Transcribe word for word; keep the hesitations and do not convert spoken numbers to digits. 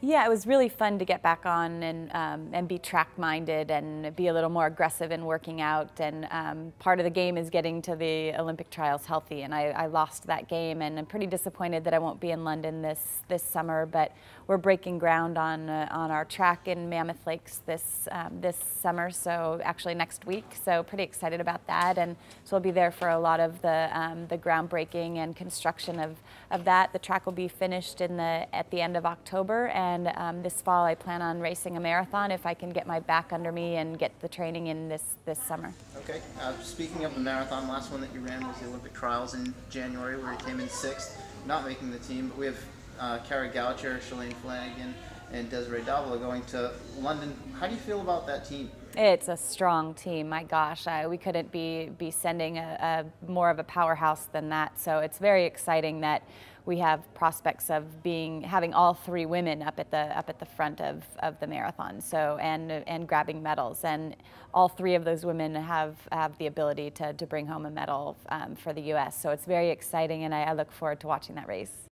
Yeah, it was really fun to get back on and um, and be track-minded and be a little more aggressive in working out. And um, part of the game is getting to the Olympic trials healthy. And I, I lost that game, and I'm pretty disappointed that I won't be in London this this summer. But we're breaking ground on uh, on our track in Mammoth Lakes this um, this summer. So actually next week. So pretty excited about that. And so I'll be there for a lot of the um, the groundbreaking and construction of of that. The track will be finished in the at the end of October. And And um, this fall, I plan on racing a marathon if I can get my back under me and get the training in this, this summer. Okay. Uh, speaking of the marathon, last one that you ran was the Olympic trials in January, where you came in sixth, not making the team. But we have uh, Kara Goucher, Shalane Flanagan, and Desiree Davila going to London. How do you feel about that team? It's a strong team. My gosh, I, we couldn't be be sending a, a more of a powerhouse than that. So it's very exciting that we have prospects of being having all three women up at the up at the front of, of the marathon. So and and grabbing medals, and all three of those women have have the ability to to bring home a medal um, for the U S So it's very exciting, and I, I look forward to watching that race.